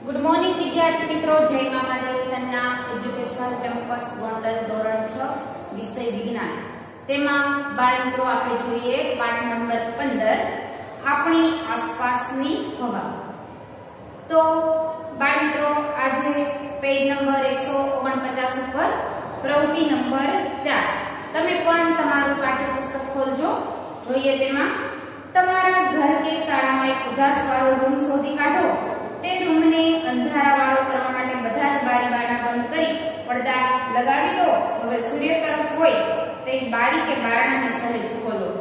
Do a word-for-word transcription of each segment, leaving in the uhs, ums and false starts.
Good morning વિદ્યાર્થી મિત્રો, જય મામાદેવ તન્ના એજ્યુકેશનલ કેમ્પસ ગોંડલ ધોરણ છ વિષય વિજ્ઞાન. તેમાં બાળ મિત્રો આપણે જોઈએ પાઠ નંબર પંદર આપણી આસપાસની હવા. તો બાળ મિત્રો આજે પેજ નંબર એકસો ઓગણપચાસ ઉપર પ્રવૃત્તિ નંબર ચાર તમે પણ તમારું પાઠ્યપુસ્તક ખોલજો. જોઈએ તેમાં તમારા ઘર કે શાળામાં એક ઉજાસ વાળો રૂમ શોધી કાઢો. તે રૂમને અંધારા વાળો કરવા માટે બધા જ બારી બારણા બંધ કરી પડદા લગાવી દો. હવે સૂર્ય તરફ હોય તે બારી કે બારણાને સહેજ ખોલો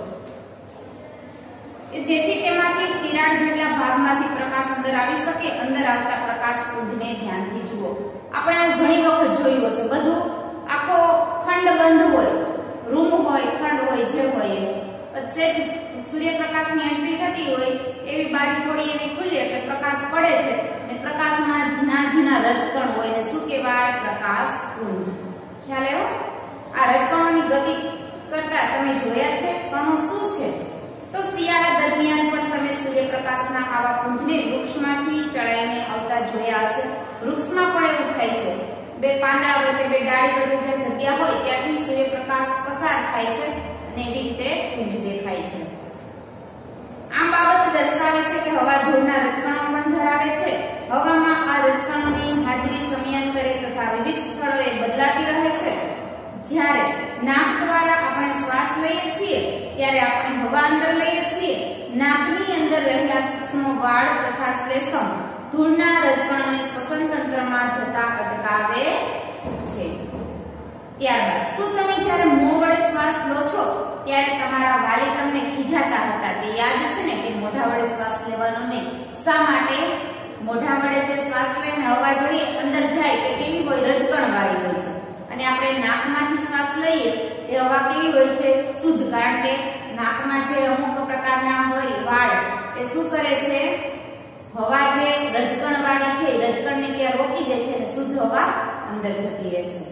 કે જેથી તેમાંથી તિરાડ જેટલા ભાગમાંથી પ્રકાશ અંદર આવી શકે. અંદર આવતા પ્રકાશ પુંજને ધ્યાનથી જુઓ. આપણે આ ઘણી વખત જોયું હશે, બધું આખો ખંડ બંધ હોય, રૂમ હોય, ખંડ હોય, જે હોય સહેજ સૂર્યપ્રકાશની એન્ટ્રી થતી હોય એવી બારી થોડી એને ખુલે એટલે પ્રકાશ પડે છે અને પ્રકાશમાં ઝીણા ઝીણા રજકણ હોય ને શું કહેવાય? પ્રકાશ પુંજ. ખ્યાલ આવ્યો? આ રજકણોની ગતિ કરતા તમે જોયા છે કણો શું છે? તો શિયાળા દરમિયાન પણ તમે સૂર્યપ્રકાશના આવા પુંજને વૃક્ષમાંથી ચડાઈને આવતા જોયા હશે. વૃક્ષમાં પણ એવું થાય છે, બે પાંદડા વચ્ચે, બે ડાળી વચ્ચે જે જગ્યા હોય ત્યાંથી સૂર્યપ્રકાશ પસાર થાય છે અને એવી રીતે પુંજ દેખાય છે. આ બાબત દર્શાવે છે કે હવા ધૂળના રજકણો પણ ધરાવે છે. હવામાં આ રજકણોની હાજરી સમયાંતરે તથા વિવિધ સ્થળોએ બદલાતી રહે છે. જ્યારે નાક દ્વારા આપણે શ્વાસ લઈએ છીએ ત્યારે આપણે હવા અંદર લઈએ છીએ. નાકની અંદર રહેલા સૂક્ષ્મ વાળ તથા શ્લેષ્મ ધૂળના રજકણોને શ્વસન તંત્રમાં જતા અટકાવે છે. ત્યારબાદ શું તમે જ્યારે મોં વડે શ્વાસ લો છો ત્યારે તમારા વાલી તમને ખીજાતા હતા? તે યાદ છે ને કે મોઢા વડે શ્વાસ લેવાનો નહીં. શા માટે? મોઢા વડે જે શ્વાસ લઈને હવા જોઈએ અંદર જાય તે કેવી હોય? રજકણ વાળી હોય છે. અને આપણે નાકમાંથી શ્વાસ લઈએ એ હવા કેવી હોય છે? શુદ્ધ. કારણ કે નાકમાં જે અમુક પ્રકારના હોય વાળ એ શું કરે છે? હવા જે રજકણ વાળી છે રજકણને ત્યાં રોકી દે છે અને શુદ્ધ હવા અંદર જતી રહે છે.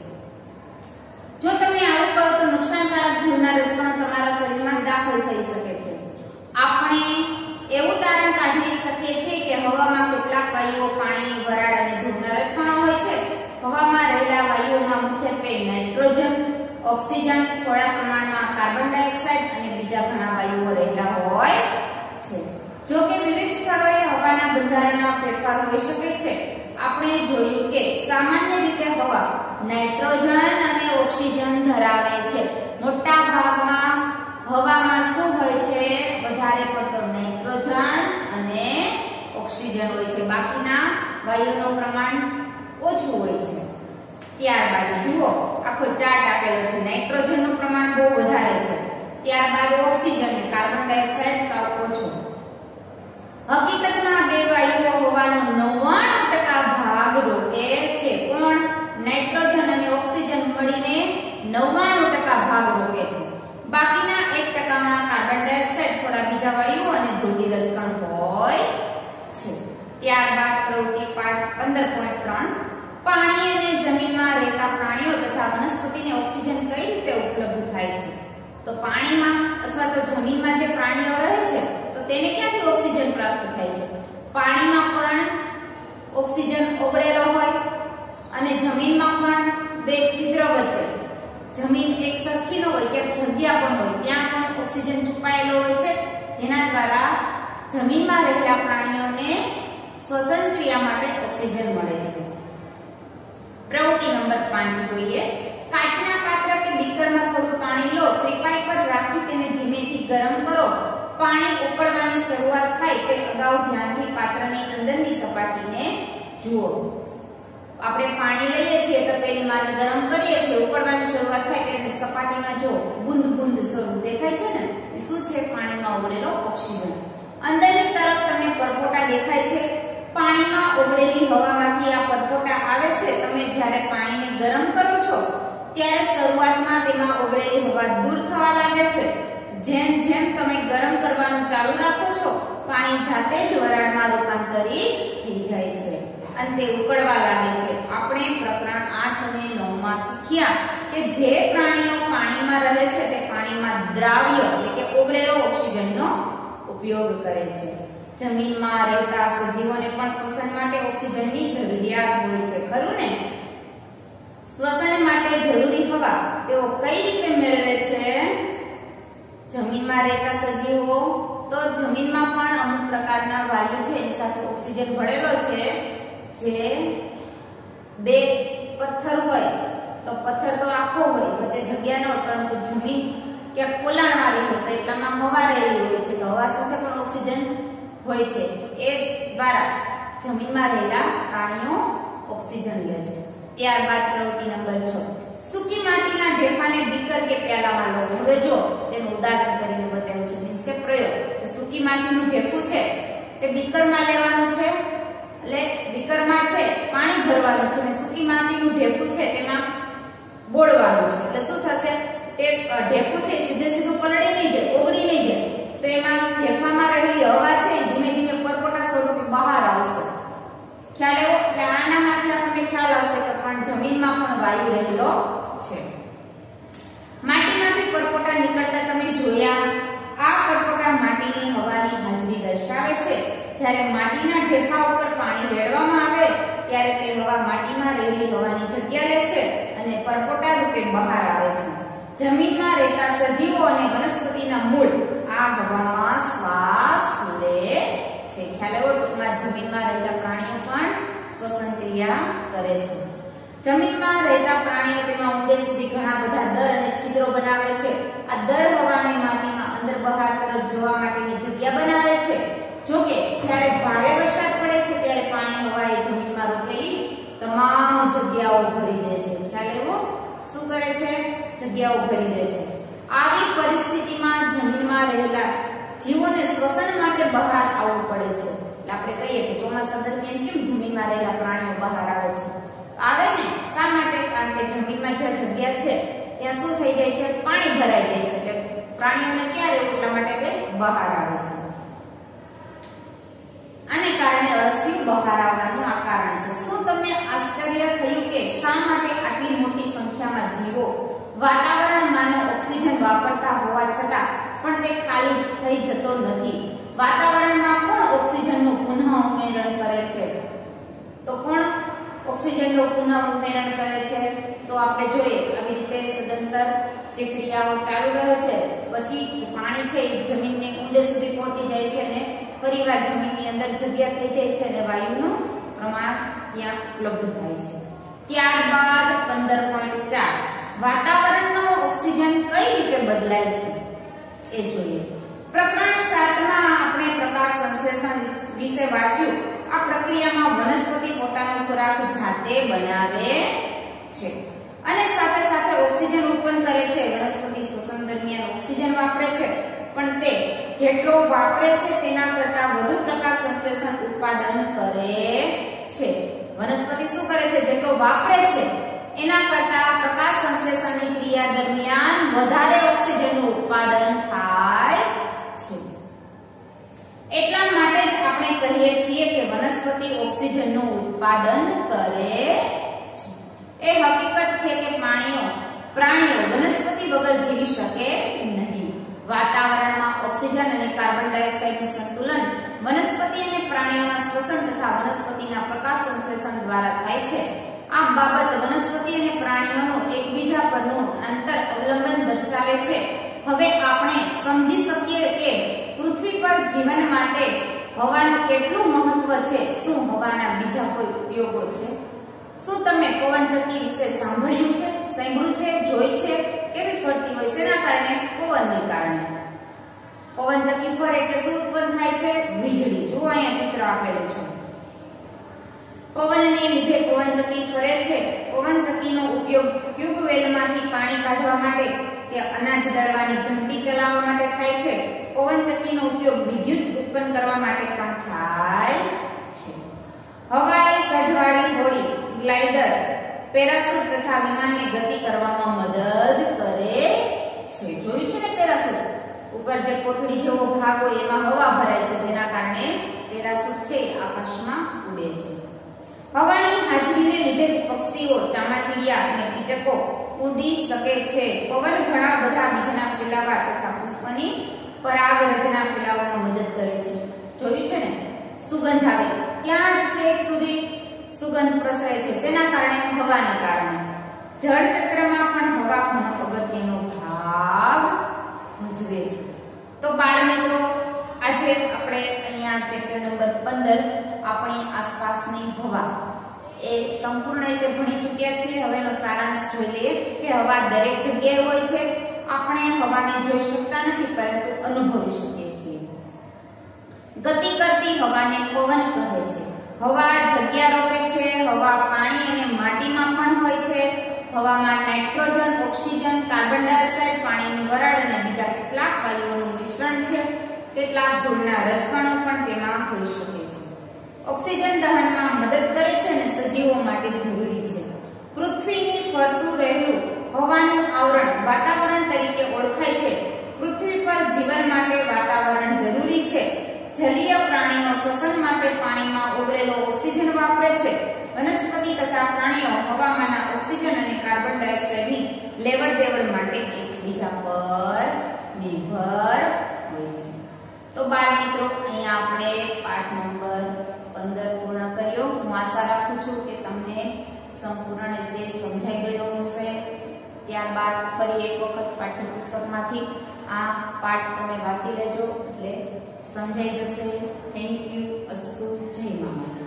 જો તમે આવું કરો તો નુકસાનકારક ધૂળના રજકણો તમારા શરીરમાં દાખલ થઈ શકે છે. આપણે એવું તારણ કાઢી શકીએ છીએ કે હવામાં કેટલાક વાયુઓ પાણીની વરાળ અને ધૂળના રજકણો હોય છે. હવામાં રહેલા વાયુઓમાં મુખ્યત્વે નાઇટ્રોજન, ઓક્સિજન, થોડા પ્રમાણમાં કાર્બન ડાયોક્સાઇડ અને બીજા ઘણા વાયુઓ રહેલા હોય છે. જો કે વિવિધ સ્થળોએ હવાના બંધારણમાં ફેરફાર હોઈ શકે છે. આપણે જોયું કે સામાન્ય રીતે હવા નાઇટ્રોજન અને ઓક્સિજન ધરાવે છે. મોટા ભાગમાં હવામાં શું હોય છે? વધારે પડતો નાઇટ્રોજન અને ઓક્સિજન હોય છે. બાકીના વાયુઓનું પ્રમાણ ઓછું હોય છે. ત્યારબાદ જુઓ આખો ચાર્ટ આપેલો છે. નાઇટ્રોજનનું પ્રમાણ બહુ વધારે છે, ત્યારબાદ ઓક્સિજન અને કાર્બન ડાયોક્સાઇડ સાવ ઓછું. હકીકતમાં બે વાયુઓ હોવાનો નવ્વાણું ટકા ભાગ રોકે છે. કોણ? નાઇટ્રોજન અને ઓક્સિજન મળીને નવ્વાણું ટકા ભાગ રોકે છે. બાકીના એક ટકા માં કાર્બન ડાયોક્સાઇડ, થોડા બીજા વાયુઓ અને ધૂળની રજકણ હોય છે. ત્યારબાદ પ્રવૃત્તિ પાઠ પંદર પોઈન્ટ ત્રણ પાણી અને જમીનમાં રહેતા પ્રાણીઓ તથા વનસ્પતિને ઓક્સિજન કઈ રીતે ઉપલબ્ધ થાય છે? તો પાણીમાં અથવા તો જમીનમાં જે પ્રાણીઓ રહે છે તો તેને ક્યાંથી ઓક્સિજન પ્રાપ્ત થાય છે? પાણીમાં પણ ઓક્સિજન ઓગળેલો હોય અને જમીનમાં પણ બે છિદ્ર વચ્ચે જમીન એક સરખી ન હોય, ક્યાંક જગ્યા પણ હોય, ત્યાં પણ ઓક્સિજન છુપાયેલો હોય છે, જેના દ્વારા જમીનમાં રહેલા પ્રાણીઓને શ્વસન ક્રિયા માટે ઓક્સિજન મળે છે. પ્રવૃત્તિ નંબર પાંચ જોઈએ. કાચના પાત્ર કે બીકરમાં થોડું પાણી લો, ત્રિપાઈ પર રાખી તેને ધીમેથી ગરમ કરો. પાણી ઉકળવાની શરૂઆત થાય તે અગાઉ ધ્યાનથી પાત્રની અંદરની સપાટીને જુઓ. આપણે પાણી લઈએ છીએ તો પેલી માને ગરમ કરીએ છીએ, ઉકળવાની શરૂઆત થાય તેની સપાટીમાં જો બુંદ બુંદ સ્વરૂપ દેખાય છે ને, એ શું છે? પાણીમાં ઓગળેલો ઓક્સિજન. અંદરની તરફ તમને પરપોટા દેખાય છે. પાણીમાં ઓગળેલી હવામાંથી આ પરપોટા આવે છે. તમે જ્યારે પાણીને ગરમ કરો છો ત્યારે શરૂઆતમાં તેમાં ઓગળેલી હવા દૂર થવા લાગે છે. જેમ જેમ તમે ગરમ કરવાનું ચાલુ રાખો છો પાણી જાતે જ વરાળમાં રૂપાંતરિત થઈ જાય છે અને તે ઉકળવા લાગે છે. આપણે પ્રકરણ આઠ અને નવ માં શીખ્યા કે જે પ્રાણીઓ પાણીમાં રહે છે તે પાણીમાં દ્રાવ્ય એટલે કે ઓગળેલો ઓક્સિજનનો ઉપયોગ કરે છે. જમીનમાં રહેતા સજીવોને પણ શ્વસન માટે ઓક્સિજનની જરૂરિયાત હોય છે, ખરું ને? શ્વસન માટે જરૂરી હવા તેઓ કઈ રીતે મેળવે છે? જમીનમાં રહેતા સજીવો તો જમીનમાં પણ અમુક પ્રકારના વાયુ છે એની સાથે ઓક્સિજન ભળેલો છે. જે બે પથ્થર હોય તો પથ્થર તો આખો હોય, વચ્ચે જગ્યા ન હોય, પરંતુ જમીન ક્યાંક પોલાણવાળી હોય તો એટલામાં હવા રહેલી હોય છે, તો હવા સાથે પણ ઓક્સિજન હોય છે. એ દ્વારા જમીનમાં રહેલા પ્રાણીઓ ઓક્સિજન લે છે. ત્યારબાદ પ્રવૃત્તિ નંબર છ, સૂકી માટીના ઢેફાને બીકર કે પ્યાલામાં લો. હવે જો તેનું ઉદાહરણ કરીને બતાવ્યું છે, મીન્સ કે પ્રયોગ. સૂકી માટીનું ઢેફું છે તે બીકરમાં લેવાનું છે, એટલે બીકરમાં છે પાણી ભરવાનું છે અને સૂકી માટીનું ઢેફું છે તેમાં બોળવાનું છે. એટલે શું થશે? તે ઢેફું છે સીધે સીધું પલળી નહીં જાય, ઓગળી નહીં જાય, તો એમાં ઢેફામાં રહેલી હવા છે ધીમે ધીમે પરપોટા સ્વરૂપે બહાર આવશે. ખ્યાલ એવો? એટલે આનામાંથી આપણને ખ્યાલ આવશે કે પણ જમીનમાં પણ વાયુ રહેલો છે. માટીમાંથી પરપોટા નીકળતા તમે જોયા. આ પરપોટા માટીની હવાની હાજરી દર્શાવે છે. જ્યારે માટીના ઢેફા ઉપર પાણી રેડવામાં આવે ત્યારે તે હવા માટીમાં રહેલી હવાની જગ્યા લે છે અને પરપોટા રૂપે બહાર આવે છે. જમીનમાં રહેતા સજીવો અને વનસ્પતિના મૂળ આ હવામાં શ્વાસ લે છે. ખ્યાલ આવ્યો? ટૂંકમાં જમીનમાં રહેલા પ્રાણીઓ પણ શ્વસન ક્રિયા કરે છે. જમીનમાં રહેતા પ્રાણીઓ તેમાં ઊંડે સુધી ઘણા બધા દર અને છિદ્રો બનાવે છે. આ દર હવાને માટીમાં અંદર બહાર તરફ જવા માટેની જગ્યા બનાવે છે. જો કે જ્યારે ભારે વરસાદ પડે છે ત્યારે પાણી હવાએ જમીનમાં રોકેલી તમામ જગ્યાઓ ભરી દે છે. ખ્યાલ આવ્યો? શું કરે છે? જગ્યાઓ ભરી દે છે. આવી પરિસ્થિતિમાં જમીનમાં રહેલા જીવોને શ્વસન માટે બહાર આવવું પડે છે. એટલે આપણે કહીએ કે ચોમાસા દરમિયાન કેમ જમીનમાં રહેલા પ્રાણીઓ બહાર આવે છે? આવે ને. શા માટે? કારણ કે જમીનમાં જ્યાં જગ્યા છે ત્યાં શું થઈ જાય છે? પાણી ભરાઈ જાય છે. એટલે પ્રાણીઓને ક્યાં રહેવું? એટલા માટે તે બહાર આવે છે. આને કારણે અળસિયું બહાર આવવાનું આ કારણ છે. શું તમને આશ્ચર્ય થયું કે શા માટે આટલી મોટી સંખ્યામાં જીવો વાતાવરણમાંનો ઓક્સિજન વાપરતા હોવા છતાં પણ તે ખાલી થઈ જતો નથી? વાતાવરણમાં કોણ ઓક્સિજનનું પુનઃ ઉમેરણ કરે છે? તો કોણ ઓક્સિજનનું પુનઃ ઉમેરણ કરે છે? તો આપણે જોઈએ આવી રીતે સદંતર જે ક્રિયાઓ ચાલુ રહે છે, પછી જે પાણી છે એ જમીનને ઊંડે સુધી પહોંચી જાય છે અને ફરીવાર જમીનની અંદર જગ્યા થઈ જાય છે અને વાયુનું પ્રમાણ ત્યાં ઉપલબ્ધ થાય છે. ત્યારબાદ પંદર પોઈન્ટ ચાર, વાતાવરણનો ઓક્સિજન કઈ રીતે બદલાય છે એ જોઈએ. પ્રકરણ સાત માં આપણે પ્રકાશ સંશ્લેષણ વિશે વાંચ્યું. આ પ્રક્રિયામાં વનસ્પતિ પોતાનો ખોરાક જાતે બનાવે છે અને સાથે સાથે ઓક્સિજન ઉત્પન્ન કરે છે. વનસ્પતિ શ્વસન દરમિયાન ઓક્સિજન વાપરે છે, પણ તે જેટલો વાપરે છે તેના કરતાં વધુ પ્રકાશ સંશ્લેષણ ઉત્પાદન કરે છે. વનસ્પતિ શું કરે છે? જેટલો વાપરે છે એના કરતાં પ્રકાશ સંશ્લેષણની ક્રિયા દરમિયાન વધારે ઓક્સિજનનું ઉત્પાદન થાય છે. એટલા માટે જ આપણે કહીએ છીએ કે વનસ્પતિ ઓક્સિજનનું ઉત્પાદન કરે છે. એ હકીકત છે કે પ્રાણીઓ પ્રાણીઓ વનસ્પતિ વગર જીવી શકે નહીં. વાતાવરણમાં ઓક્સિજન અને કાર્બન ડાયોક્સાઇડનું સંતુલન વનસ્પતિ અને પ્રાણીઓના શ્વસન તથા વનસ્પતિના પ્રકાશ સંશ્લેષણ દ્વારા થાય છે. આ બાબત વનસ્પતિ અને પ્રાણીઓનું એકબીજા પરનું આંતર અવલંબન દર્શાવે છે. હવે આપણે સમજી શકીએ કે પૃથ્વી પર જીવન માટે હવાનું કેટલું મહત્વ છે. શું હવાના બીજા કોઈ ઉપયોગો છે? શું તમે પવનચક્કી વિશે સાંભળ્યું છે? સાંભળ્યું છે? જોઈ છે? કેવી ફરતી હોય? શેના કારણે? પવનને કારણે. પવનચક્કી ફરે એટલે શું ઉત્પન્ન થાય છે? વીજળી. જુઓ અહીંયા ચિત્ર આપેલું છે. પવનને લીધે પવનચક્કી ફરે છે. પવનચક્કીનો ઉપયોગ ટ્યુબવેલમાંથી પાણી કાઢવા માટે કે અનાજ દળવાની ઘંટી ચલાવવા માટે થાય છે. પવનચક્કીનો ઉપયોગ વિદ્યુત ઉત્પન્ન કરવા માટે પણ થાય છે. હવાઈ સઢવાળી હોડી, ગ્લાઇડર, પેરાશૂટ તથા વિમાનને ગતિ કરવામાં મદદ કરે છે. જોયું છે ને પેરાશૂટ? ઉપર જે કોથળી જેવો ભાગ હોય એમાં હવા ભરાય છે, જેના કારણે પેરાશૂટ છે આકાશમાં ઉડે છે. હવાની હાજરીને લીધે જ પક્ષીઓ, ચામાચીડિયા અને કીટકો ઉડી શકે છે. પવન ઘણા બધા બીજના ફેલાવા તથા પુષ્પની પરાગ રચના ફેલાવવામાં મદદ કરે છે. જો જોયું છે ને, સુગંધ આવે ક્યાં છેક સુધી સુગંધ પ્રસરે છે, શેના કારણે? હવાના કારણે. જળ ચક્રમાં પણ હવા ઘણો અગત્યનો ભાગ ભજવે છે. તો બાળ મિત્રો, આજે આપણે અહીંયા ચેપ્ટર નંબર પંદર આપણી આસપાસની હવા એ સંપૂર્ણ રીતે ભણી ચૂક્યા છીએ. હવેનો સારાંશ જોઈ લઈએ કે હવા દરેક જગ્યાએ હોય છે. આપણે હવાને જોઈ શકતા નથી, પરંતુ અનુભવી શકીએ છીએ. ગતિ કરતી હવાને પવન કહે છે. હવા જગ્યા રોકે છે. હવા પાણી અને માટીમાં પણ હોય છે. હવામાં નાઇટ્રોજન, ઓક્સિજન, કાર્બન ડાયોક્સાઇડ, પાણીની વરાળ અને બીજા કેટલાક વાયુઓનું મિશ્રણ છે. કેટલાક ધૂળના રજકણો પણ તેમાં હોઈ શકે છે. ઓક્સિજન દહનમાં મદદ કરે છે અને સજીવો માટે જરૂરી છે. પૃથ્વીની ફરતું રહેલું હવાનું આવરણ વાતાવરણ તરીકે ઓળખાય છે. પૃથ્વી પર જીવન માટે વાતાવરણ જરૂરી છે. જલીય પ્રાણીઓ શ્વસન માટે પાણીમાં ઓગળેલો ઓક્સિજન વાપરે છે. વનસ્પતિ તથા પ્રાણીઓ હવામાંના ઓક્સિજન અને કાર્બન ડાયોક્સાઇડની લેવડ દેવડ માટે એકબીજા પર નિર્ભર હોય છે. તો બાળ મિત્રો, અહીંયા આપણે પાઠ નંબર પંદર પૂર્ણ કર્યો. હું આશા રાખું છું કે તમને સંપૂર્ણ રીતે સમજાઈ ગયો હશે. ત્યારબાદ ફરી એક વખત પાઠ્યપુસ્તકમાંથી આ પાઠ તમે વાંચી લેજો એટલે સમજાઈ જશે. Thank you. અસ્તુ. જય માતા.